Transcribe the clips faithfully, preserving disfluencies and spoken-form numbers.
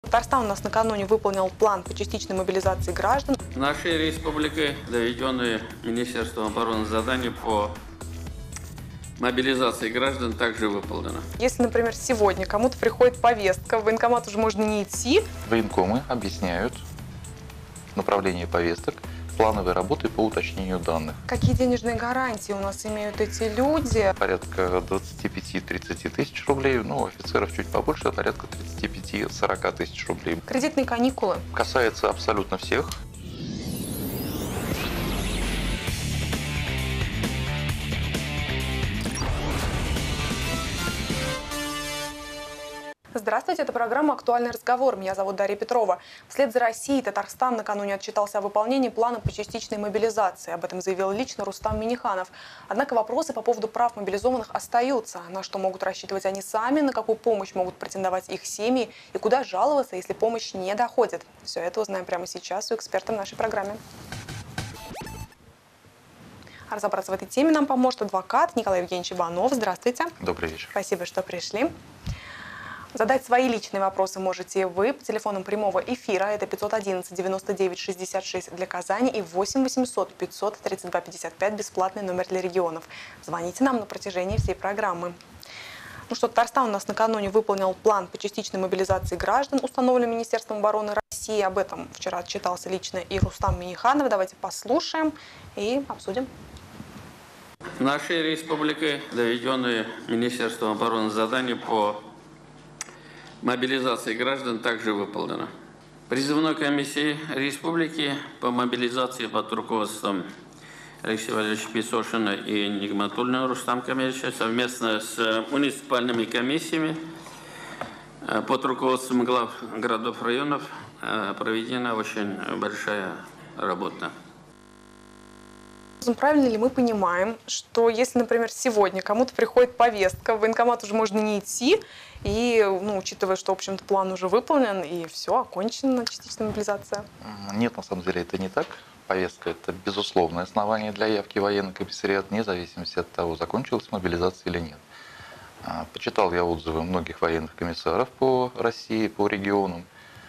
Татарстан у нас накануне выполнил план по частичной мобилизации граждан. Нашей республикой доведенные Министерством обороны задания по мобилизации граждан также выполнено. Если, например, сегодня кому-то приходит повестка, в военкомат уже можно не идти. Военкомы объясняют направление повесток, плановой работы по уточнению данных. Какие денежные гарантии у нас имеют эти люди? Порядка двадцати пяти — тридцати тысяч рублей, ну, у офицеров чуть побольше, порядка тридцати пяти — сорока тысяч рублей. Кредитные каникулы. Касается абсолютно всех. Здравствуйте, это программа «Актуальный разговор». Меня зовут Дарья Петрова. Вслед за Россией Татарстан накануне отчитался о выполнении плана по частичной мобилизации. Об этом заявил лично Рустам Минниханов. Однако вопросы по поводу прав мобилизованных остаются. На что могут рассчитывать они сами, на какую помощь могут претендовать их семьи и куда жаловаться, если помощь не доходит. Все это узнаем прямо сейчас у эксперта в нашей программе. А разобраться в этой теме нам поможет адвокат Николай Евгеньевич Иванов. Здравствуйте. Добрый вечер. Спасибо, что пришли. Задать свои личные вопросы можете вы по телефонам прямого эфира. Это пятьсот одиннадцать девяносто девять шестьдесят шесть для Казани и восемь восемьсот пятьсот тридцать два пятьдесят пять бесплатный номер для регионов. Звоните нам на протяжении всей программы. Ну что, Татарстан у нас накануне выполнил план по частичной мобилизации граждан, установленный Министерством обороны России. Об этом вчера отчитался лично и Рустам Минниханов. Давайте послушаем и обсудим. Нашей республикой доведенные Министерством обороны задания по мобилизации граждан также выполнено. Призывной комиссией республики по мобилизации под руководством Алексея Валерьевича Песошина и Нигматуллина Рустама Камильевича совместно с муниципальными комиссиями под руководством глав городов, районов проведена очень большая работа. Правильно ли мы понимаем, что если, например, сегодня кому-то приходит повестка, в военкомат уже можно не идти, и, ну, учитывая, что, в общем-то, план уже выполнен, и все, окончена частичная мобилизация? Нет, на самом деле это не так. Повестка – это безусловное основание для явки в военный комиссариат, вне зависимости от того, закончилась мобилизация или нет. Почитал я отзывы многих военных комиссаров по России, по регионам.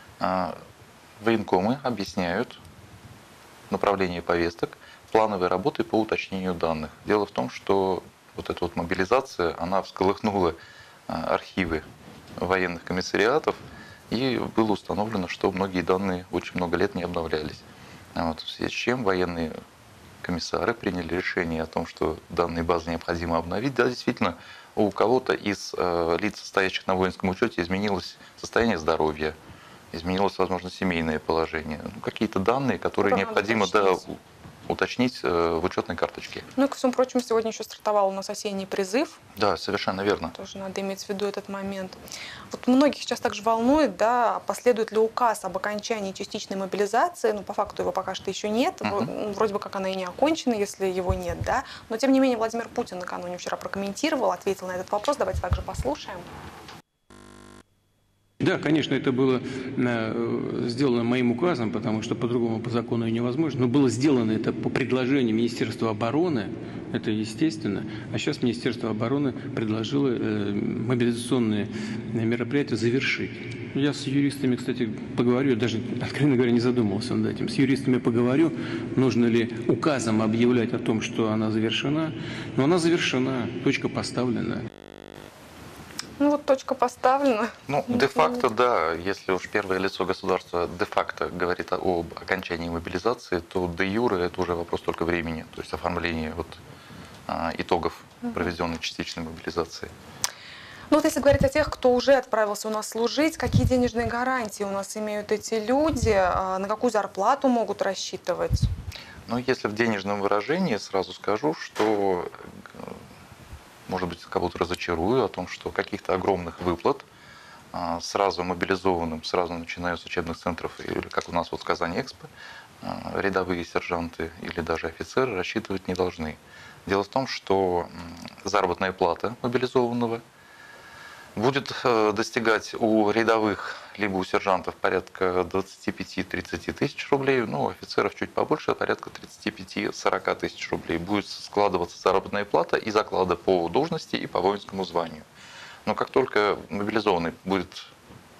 Военкомы объясняют направление повесток, плановой работы по уточнению данных. Дело в том, что вот эта вот мобилизация, она всколыхнула архивы военных комиссариатов, и было установлено, что многие данные очень много лет не обновлялись. Вот, в связи с чем военные комиссары приняли решение о том, что данные базы необходимо обновить. Да, действительно, у кого-то из э, лиц, стоящих на воинском учете, изменилось состояние здоровья, изменилось, возможно, семейное положение. Ну, какие-то данные, которые необходимо да, уточнить э, в учетной карточке. Ну и, ко всему прочему, сегодня еще стартовал у нас осенний призыв. Да, совершенно верно. Тоже надо иметь в виду этот момент. Вот многих сейчас также волнует, да, последует ли указ об окончании частичной мобилизации. Ну, по факту его пока что еще нет. Uh-huh. Вроде бы как она и не окончена, если его нет, да. Но, тем не менее, Владимир Путин накануне вчера прокомментировал, ответил на этот вопрос. Давайте также послушаем. Да, конечно, это было сделано моим указом, потому что по-другому по закону и невозможно. Но было сделано это по предложению Министерства обороны, это естественно. А сейчас Министерство обороны предложило мобилизационные мероприятия завершить. Я с юристами, кстати, поговорю, даже, откровенно говоря, не задумывался над этим. С юристами поговорю, нужно ли указом объявлять о том, что она завершена. Но она завершена, точка поставлена. Ну вот точка поставлена. Ну, де-факто, да, если уж первое лицо государства де-факто говорит об окончании мобилизации, то де-юре это уже вопрос только времени, то есть оформления вот, а, итогов проведенной частичной мобилизации. Ну вот если говорить о тех, кто уже отправился у нас служить, какие денежные гарантии у нас имеют эти люди, на какую зарплату могут рассчитывать? Ну, если в денежном выражении, сразу скажу, что... может быть, кого-то разочарую о том, что каких-то огромных выплат сразу мобилизованным, сразу начиная с учебных центров, или как у нас вот в Казани Экспо, рядовые сержанты или даже офицеры рассчитывать не должны. Дело в том, что заработная плата мобилизованного будет достигать у рядовых либо у сержантов порядка двадцати пяти — тридцати тысяч рублей, ну, у офицеров чуть побольше, порядка тридцати пяти — сорока тысяч рублей. Будет складываться заработная плата из оклада по должности и по воинскому званию. Но как только мобилизованный будет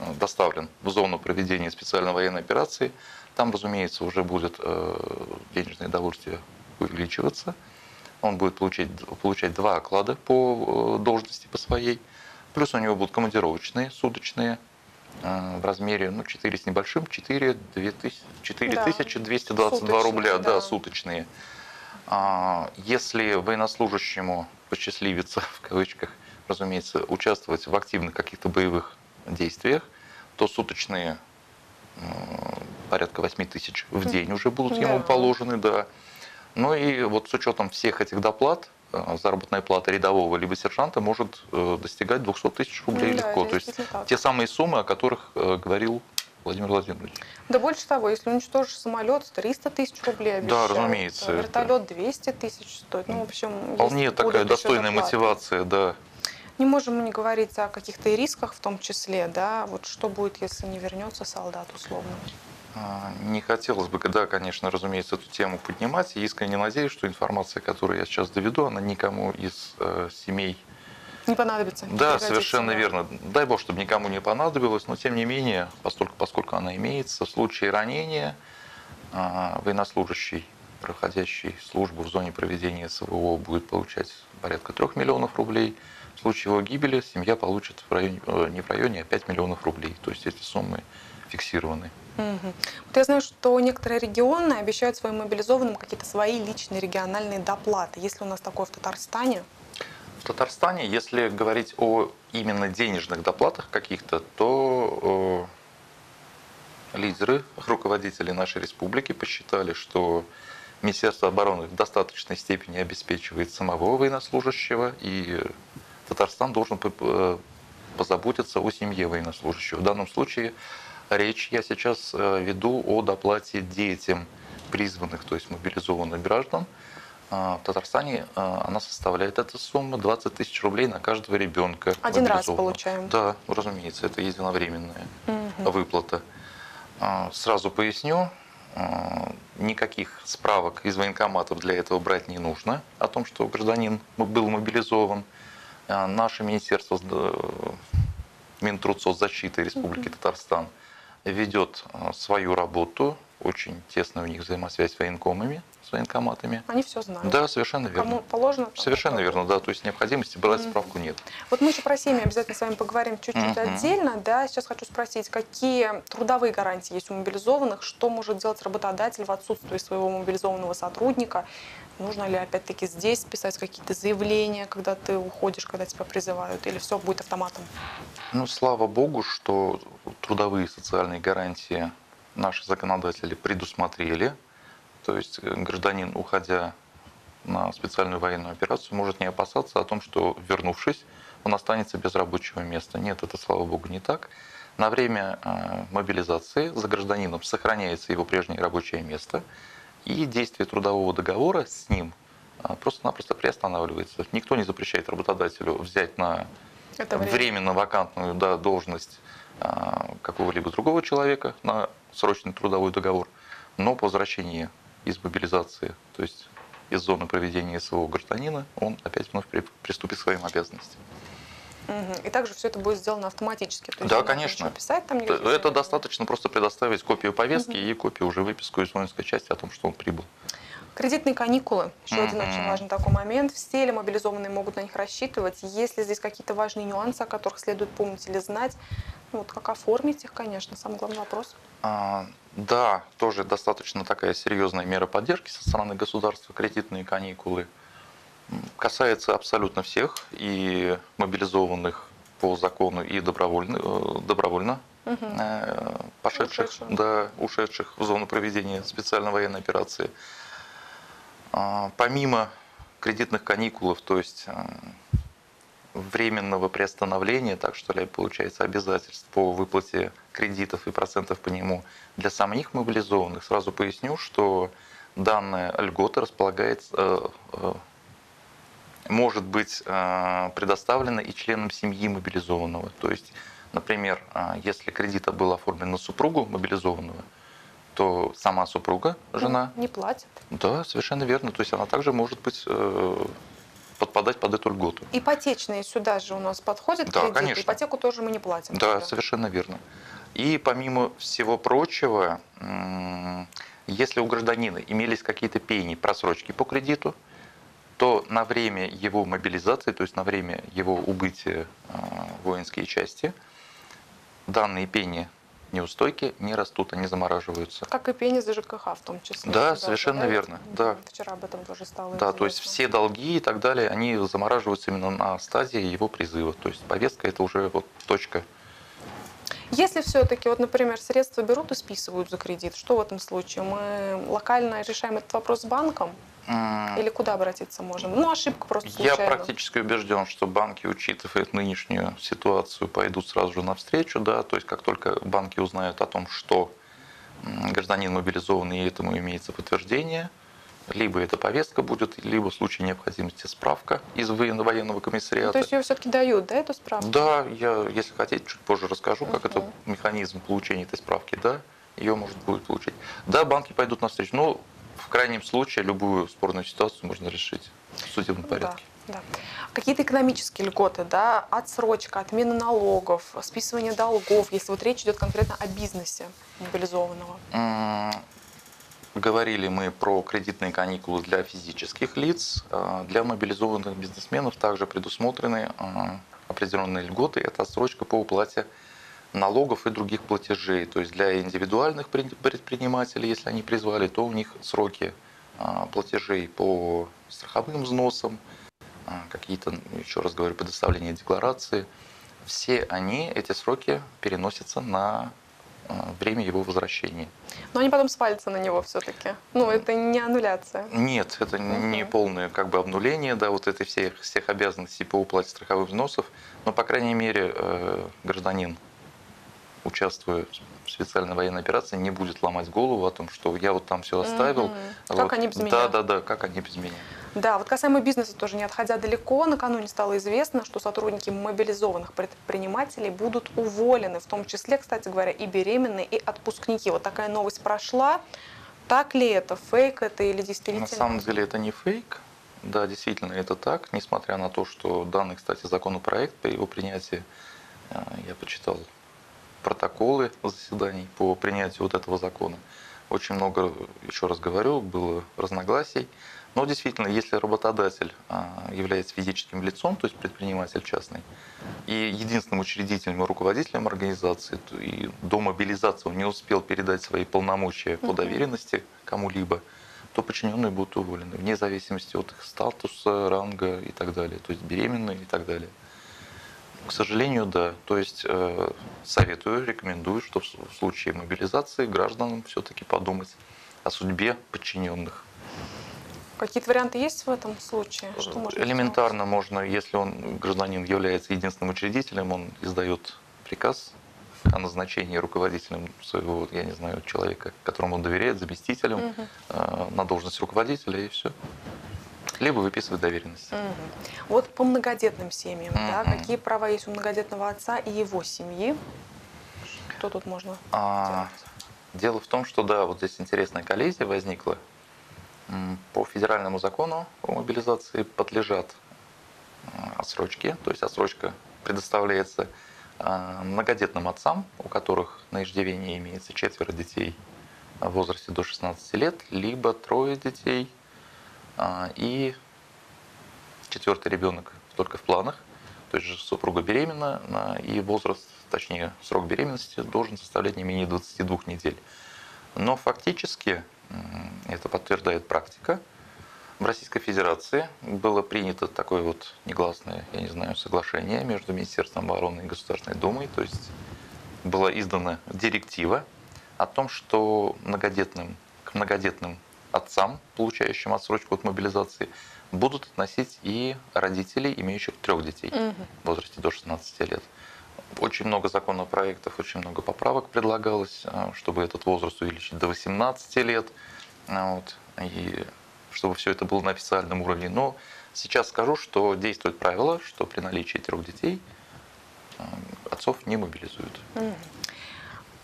э, доставлен в зону проведения специальной военной операции, там, разумеется, уже будет э, денежное довольствие увеличиваться. Он будет получать, получать два оклада по э, должности по своей. Плюс у него будут командировочные, суточные, э, в размере ну, четыре с небольшим, четыре тысячи двести двадцать два рубля, да, да. суточные. А, Если военнослужащему посчастливится, в кавычках, разумеется, участвовать в активных каких-то боевых действиях, то суточные э, порядка восемь тысяч в день уже будут ему Да. положены, да. Ну и вот с учетом всех этих доплат, э, заработная плата рядового либо сержанта может э, достигать двухсот тысяч рублей Ну да, легко. это То есть действительно так. те самые суммы, о которых э, говорил Владимир Владимирович. Да больше того, если уничтожишь самолет, триста тысяч рублей обещают. Да, разумеется, это- Вертолет двести тысяч стоит. Ну, в общем, Вполне есть- такая будут еще достойная доплаты. мотивация, да. Не можем мы не говорить о каких-то и рисках в том числе, да, вот что будет, если не вернется солдат условно. А, Не хотелось бы, да, конечно, разумеется, эту тему поднимать. И искренне надеюсь, что информация, которую я сейчас доведу, она никому из э, семей. Не понадобится. не Да, пригодится, совершенно да. верно. Дай бог, чтобы никому не понадобилось, но тем не менее, поскольку, поскольку она имеется, в случае ранения а, военнослужащий, проходящий службу в зоне проведения СВО, будет получать порядка трех миллионов рублей. В случае его гибели семья получит в районе, э, не в районе, а пять миллионов рублей. То есть эти суммы фиксированы. Мгм. Вот я знаю, что некоторые регионы обещают своим мобилизованным какие-то свои личные региональные доплаты. Есть ли у нас такое в Татарстане? В Татарстане, если говорить о именно денежных доплатах каких-то, то э, лидеры, руководители нашей республики посчитали, что Министерство обороны в достаточной степени обеспечивает самого военнослужащего, и Татарстан должен э, позаботиться о семье военнослужащего. В данном случае речь я сейчас э, веду о доплате детям призванных, то есть мобилизованных граждан. А, В Татарстане а, она составляет, эта сумма, двадцать тысяч рублей на каждого ребенка. Один раз мобилизованного. получаем? Да, ну, разумеется, это единовременная Мгм. выплата. А, Сразу поясню, а, никаких справок из военкоматов для этого брать не нужно о том, что гражданин был мобилизован. А, Наше Министерство э, Минтрудсоцзащиты Республики Татарстан ведет а, свою работу, очень тесная у них взаимосвязь с военкомами, с военкоматами. Они все знают. Да, совершенно верно. Кому положено? там Совершенно работает. верно, да. То есть необходимости брать справку нет. Вот мы еще про семьи обязательно с вами поговорим чуть-чуть Мгм. отдельно. Да? Сейчас хочу спросить, какие трудовые гарантии есть у мобилизованных, что может делать работодатель в отсутствии своего мобилизованного сотрудника? Нужно ли опять-таки здесь писать какие-то заявления, когда ты уходишь, когда тебя призывают, или все будет автоматом? Ну, слава богу, что трудовые и социальные гарантии наши законодатели предусмотрели. То есть э, гражданин, уходя на специальную военную операцию, может не опасаться о том, что, вернувшись, он останется без рабочего места. Нет, это, слава богу, не так. На время э, мобилизации за гражданином сохраняется его прежнее рабочее место, и действие трудового договора с ним э, просто-напросто приостанавливается. Никто не запрещает работодателю взять на Это время. временно вакантную, да, должность а, какого-либо другого человека на срочный трудовой договор, но по возвращении из мобилизации, то есть из зоны проведения СВО гражданина, он опять вновь при- приступит к своим обязанностям. Мгм. И также все это будет сделано автоматически. То есть Да, не надо конечно. ничего писать там Это, никаких- это достаточно просто предоставить копию повестки и копию уже выписку из воинской части о том, что он прибыл. Кредитные каникулы. Еще один Мгм. очень важный такой момент. Все ли мобилизованные могут на них рассчитывать? Есть ли здесь какие-то важные нюансы, о которых следует помнить или знать? Ну, вот как оформить их, конечно, самый главный вопрос. А, Да, тоже достаточно такая серьезная мера поддержки со стороны государства, кредитные каникулы. М, Касается абсолютно всех, и мобилизованных по закону, и добровольно, э, добровольно э, пошедших, Ушедших. да, ушедших в зону проведения специальной военной операции. А, Помимо кредитных каникулов, то есть э, временного приостановления, так что ли, получается, обязательств по выплате кредитов и процентов по нему для самих мобилизованных, сразу поясню, что данная льгота располагается, э, э, может быть э, предоставлена и членам семьи мобилизованного. То есть, например, э, если кредит был оформлен на супругу мобилизованного, то сама супруга, жена, Не платят. да, совершенно верно. То есть она также может быть э, подпадать под эту льготу. Ипотечные сюда же у нас подходят Да, кредиты? конечно. Ипотеку тоже мы не платим. Да, сюда. совершенно верно. И помимо всего прочего, если у гражданина имелись какие-то пени, просрочки по кредиту, то на время его мобилизации, то есть на время его убытия в воинские части, данные пени неустойки не растут, они замораживаются. Как и пени за ЖКХ в том числе. Да, Да, совершенно да, верно. Да. Вчера об этом тоже стало Да, известно. то есть все долги и так далее, они замораживаются именно на стадии его призыва. То есть повестка это уже вот точка. Если все-таки, вот, например, средства берут и списывают за кредит, что в этом случае? Мы локально решаем этот вопрос с банком? Или куда обратиться можем? Ну, ошибка просто Я случайно. практически убежден, что банки, учитывая нынешнюю ситуацию, пойдут сразу же навстречу. Да? То есть как только банки узнают о том, что гражданин мобилизованный, и этому имеется подтверждение, либо эта повестка будет, либо в случае необходимости справка из военного комиссариата. Ну, то есть ее все-таки дают, да, эту справку? Да, я, если хотите, чуть позже расскажу, как это механизм получения этой справки. Да, ее можно будет получить. Да, банки пойдут навстречу. Но в крайнем случае любую спорную ситуацию можно решить в судебном порядке. Да, да. Какие-то экономические льготы, да, отсрочка, отмена налогов, списывание долгов, если вот речь идет конкретно о бизнесе мобилизованного. Говорили мы про кредитные каникулы для физических лиц. Для мобилизованных бизнесменов также предусмотрены определенные льготы. Это отсрочка по уплате налогов и других платежей. То есть для индивидуальных предпринимателей, если они призвали, то у них сроки платежей по страховым взносам, какие-то, еще раз говорю, предоставление декларации. Все они, эти сроки переносятся на время его возвращения. Но они потом свалятся на него все-таки. Ну, это не аннуляция. Нет, это не полное как бы обнуление, да, вот этой всех, всех обязанностей по уплате страховых взносов. Но, по крайней мере, гражданин, участвуя в специальной военной операции, не будет ломать голову о том, что я вот там все оставил. Угу. Вот. Как они без меня? Да, да, да, как они без меня. Да, вот касаемо бизнеса тоже, не отходя далеко, накануне стало известно, что сотрудники мобилизованных предпринимателей будут уволены, в том числе, кстати говоря, и беременные, и отпускники. Вот такая новость прошла. Так ли это? Фейк это или действительно? На самом деле это не фейк. Да, действительно это так. Несмотря на то, что данный, кстати, законопроект, по его принятии, я почитал протоколы заседаний по принятию вот этого закона. Очень много, еще раз говорю, было разногласий. Но действительно, если работодатель является физическим лицом, то есть предприниматель частный, и единственным учредителем и руководителем организации, то и до мобилизации он не успел передать свои полномочия по доверенности кому-либо, то подчиненные будут уволены, вне зависимости от их статуса, ранга и так далее, то есть беременные и так далее. К сожалению, да. То есть э, советую, рекомендую, что в случае мобилизации гражданам все-таки подумать о судьбе подчиненных. Какие-то варианты есть в этом случае? Что можно Элементарно можно, если он, гражданин, является единственным учредителем, он издает приказ о назначении руководителем своего, я не знаю, человека, которому он доверяет, заместителем угу. э, на должность руководителя, и все. Либо выписывать доверенность. Угу. Вот по многодетным семьям, угу. да, какие права есть у многодетного отца и его семьи? Что тут можно а, делать? Дело в том, что да, вот здесь интересная коллизия возникла. По федеральному закону о мобилизации подлежат отсрочке, то есть отсрочка предоставляется многодетным отцам, у которых на иждивении имеется четверо детей в возрасте до шестнадцати лет, либо трое детей и четвертый ребенок только в планах, то есть супруга беременна, и возраст, точнее срок беременности должен составлять не менее двадцати двух недель. Но фактически, это подтверждает практика, в Российской Федерации было принято такое вот негласное, я не знаю, соглашение между Министерством обороны и Государственной Думой, то есть была издана директива о том, что многодетным, к многодетным отцам, получающим отсрочку от мобилизации, будут относить и родителей, имеющих трех детей угу. в возрасте до шестнадцати лет. Очень много законопроектов, очень много поправок предлагалось, чтобы этот возраст увеличить до восемнадцати лет, вот, и чтобы все это было на официальном уровне. Но сейчас скажу, что действует правило, что при наличии трех детей отцов не мобилизуют.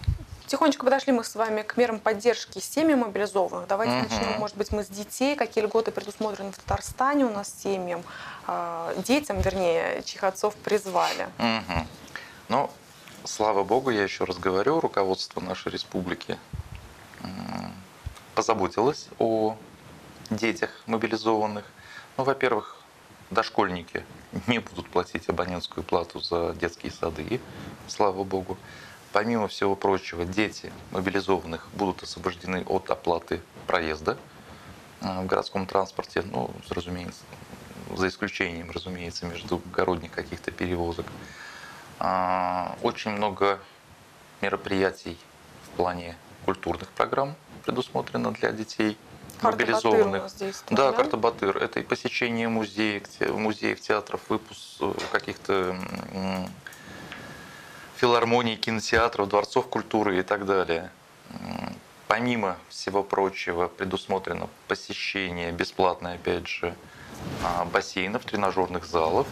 Тихонечко подошли мы с вами к мерам поддержки семьи мобилизованных. Давайте Мгм. начнем, может быть, мы с детей. Какие льготы предусмотрены в Татарстане у нас семьям, э, детям, вернее, чьих отцов призвали? Мгм. Ну, слава богу, я еще раз говорю, руководство нашей республики м, позаботилось о детях мобилизованных. Ну, во-первых, дошкольники не будут платить абонентскую плату за детские сады, слава богу. Помимо всего прочего, дети мобилизованных будут освобождены от оплаты проезда э, в городском транспорте, ну, разумеется, за исключением, разумеется, междугородних каких-то перевозок. А, Очень много мероприятий в плане культурных программ предусмотрено для детей Карта Батыр у мобилизованных. нас действует, Да, да? карта Батыр. Это и посещение музеев, те- музеев, театров, выпуск э, каких-то м, филармоний, кинотеатров, дворцов культуры и так далее. М, Помимо всего прочего предусмотрено посещение бесплатное, опять же, а, бассейнов, тренажерных залов,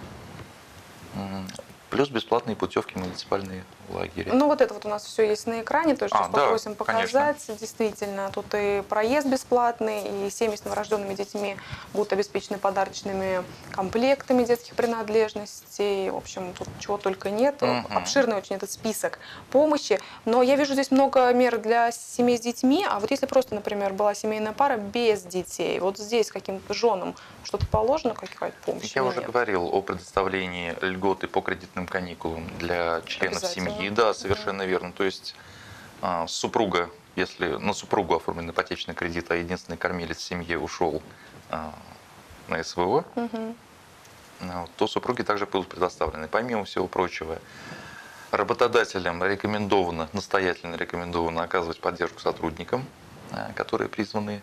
м, плюс бесплатные путевки в муниципальные лагеря. Ну, вот это вот у нас все есть на экране, тоже А, сейчас да, попросим конечно. показать. Действительно, тут и проезд бесплатный, и семьи с новорожденными детьми будут обеспечены подарочными комплектами детских принадлежностей. В общем, тут чего только нет. Мгм. Обширный очень этот список помощи. Но я вижу здесь много мер для семей с детьми. А вот если просто, например, была семейная пара без детей, вот здесь каким-то женам что-то положено, какая-то помощь? Я или уже нет? говорил о предоставлении льготы по кредитным каникулам для членов Обязательно. семьи. Да, совершенно верно. То есть а, супруга, если на супругу оформлен ипотечный кредит, а единственный кормилец в семье ушел а, на СВО, Мгм. а, вот, то супруги также будут предоставлены. Помимо всего прочего, работодателям рекомендовано, настоятельно рекомендовано оказывать поддержку сотрудникам, а, которые призваны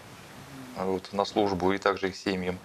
вот, на службу, и также их семьям.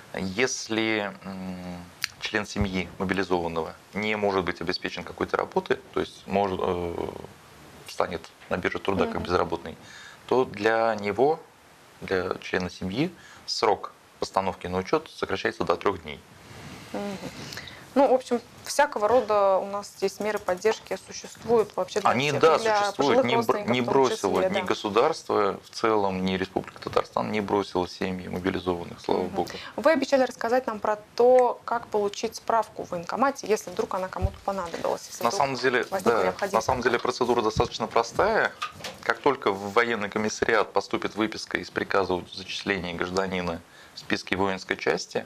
Если м, член семьи мобилизованного не может быть обеспечен какой-то работой, то есть может, э, встанет на бирже труда как Мгм. безработный, то для него, для члена семьи, срок постановки на учет сокращается до трех дней. Мгм. Ну, в общем, всякого рода у нас здесь меры поддержки существуют вообще для Они, всех. да, И для существуют. пожилых Не, бр- родственников не в том бросило числе, ни да. государство в целом, ни Республика Татарстан не бросила семьи мобилизованных, слава Мгм. богу. Вы обещали рассказать нам про то, как получить справку в военкомате, если вдруг она кому-то понадобилась. Если На вдруг самом деле, возникла да, необходимость на самом деле такая. процедура достаточно простая. Как только в военный комиссариат поступит выписка из приказа о зачислении гражданина в списке воинской части,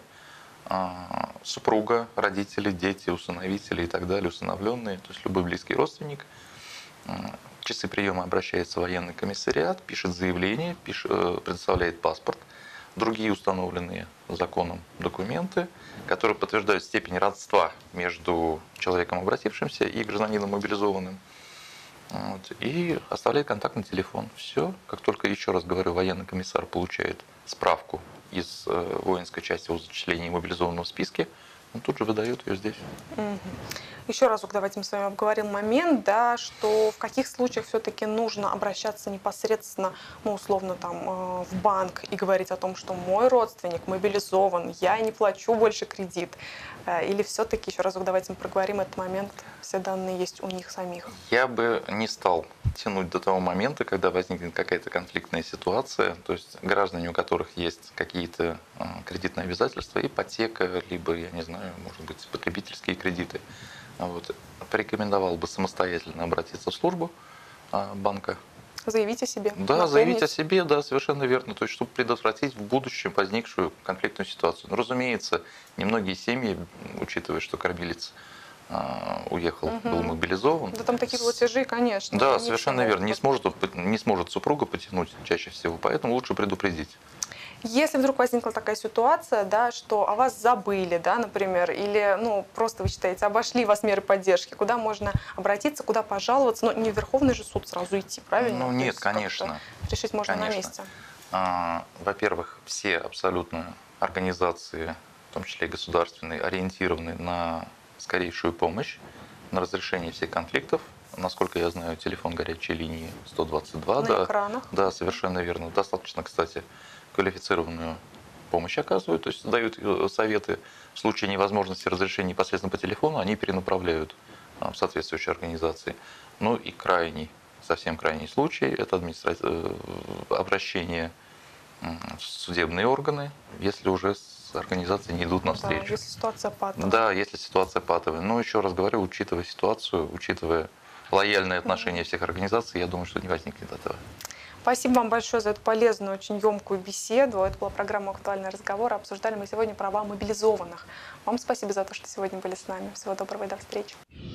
а, супруга, родители, дети, усыновители и так далее, усыновленные, то есть любой близкий родственник, а, в часы приема обращается в военный комиссариат, пишет заявление, пишет, э, предоставляет паспорт, другие установленные законом документы, которые подтверждают степень родства между человеком, обратившимся, и гражданином мобилизованным. Вот, и оставляет контактный телефон. Все. Как только, еще раз говорю, военный комиссар получает справку из э, воинской части о зачислении мобилизованного в списке, он тут же выдает ее здесь. Мгм. Еще разок давайте мы с вами обговорим момент, да, что в каких случаях все-таки нужно обращаться непосредственно, ну, условно, там, э, в банк и говорить о том, что мой родственник мобилизован, я не плачу больше кредит. Э, Или все-таки, еще разок давайте мы проговорим этот момент, все данные есть у них самих. Я бы не стал тянуть до того момента, когда возникнет какая-то конфликтная ситуация, то есть граждане, у которых есть какие-то э, кредитные обязательства, ипотека, либо, я не знаю, может быть, потребительские кредиты, вот, порекомендовал бы самостоятельно обратиться в службу э, банка. Заявить о себе. Да, заявить о напомнить. себе, да, совершенно верно. То есть, чтобы предотвратить в будущем возникшую конфликтную ситуацию. Но, разумеется, немногие семьи, учитывая, что кормилец а, уехал, Мгм. был мобилизован. Да там такие с- платежи, конечно. Да, они совершенно все верно. Не могут сможет, не сможет супруга потянуть чаще всего, поэтому лучше предупредить. Если вдруг возникла такая ситуация, да, что о вас забыли, да, например, или, ну, просто вы считаете, обошли вас меры поддержки, куда можно обратиться, куда пожаловаться, но не в Верховный же суд сразу идти, правильно? Ну, То нет, есть как-то конечно. Решить можно на Конечно. месте. А, Во-первых, все абсолютно организации, в том числе и государственные, ориентированы на скорейшую помощь, на разрешение всех конфликтов. Насколько я знаю, телефон горячей линии сто двадцать два. На да, экранах. Да, совершенно верно. Достаточно, кстати, квалифицированную помощь оказывают, то есть дают э, советы в случае невозможности разрешения непосредственно по телефону, они перенаправляют а, в соответствующие организации. Ну и крайний совсем крайний случай, это администра... обращение в судебные органы, если уже с организацией не идут Да, навстречу. если ситуация патовая. Да, если ситуация патовая. Но еще раз говорю, учитывая ситуацию, учитывая лояльное отношение всех организаций, я думаю, что не возникнет этого. Спасибо вам большое за эту полезную, очень емкую беседу. Это была программа «Актуальный разговор». Обсуждали мы сегодня права мобилизованных. Вам спасибо за то, что сегодня были с нами. Всего доброго и до встречи.